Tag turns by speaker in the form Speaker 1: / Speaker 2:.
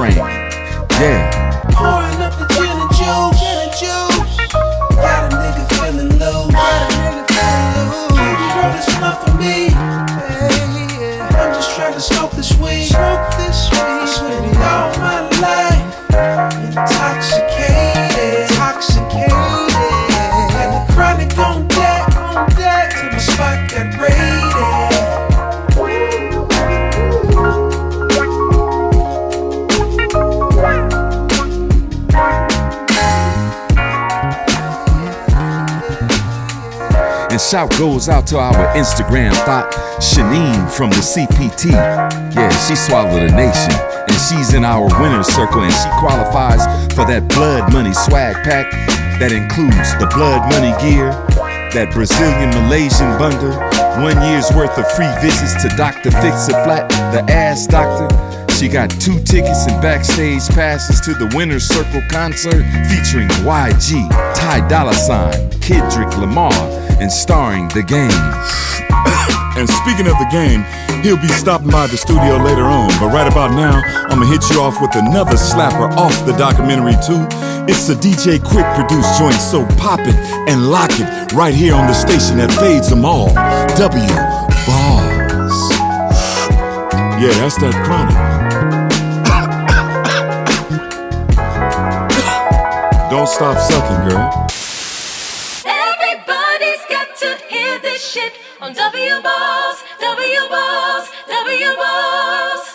Speaker 1: frame. Yeah.
Speaker 2: Pouring up the gin and juice. Got a nigga feeling loose. Baby girl, it's enough for me. I'm just trying to smoke this weed. I spent all my life intoxicated. And the chronic on deck till my spot got raided.
Speaker 1: And shout goes out to our Instagram thought, Shanine from the CPT. Yeah, she swallowed a nation, and she's in our winner's circle, and she qualifies for that blood money swag pack that includes the blood money gear, that Brazilian Malaysian bundle, 1 year's worth of free visits to Dr. Fix-A-Flat, the ass doctor. She got 2 tickets and backstage passes to the Winner's Circle concert featuring YG, Ty Dolla $ign, Kendrick Lamar, and starring The Game.
Speaker 3: And speaking of The Game, he'll be stopping by the studio later on. But right about now, I'ma hit you off with another slapper off the documentary too. It's a DJ Quick produced joint, so pop it and lock it right here on the station that fades them all. W Bars. Yeah, that's that chronic. Don't stop sucking, girl.
Speaker 4: Everybody's got to hear this shit on W Balls, W Balls, W Balls.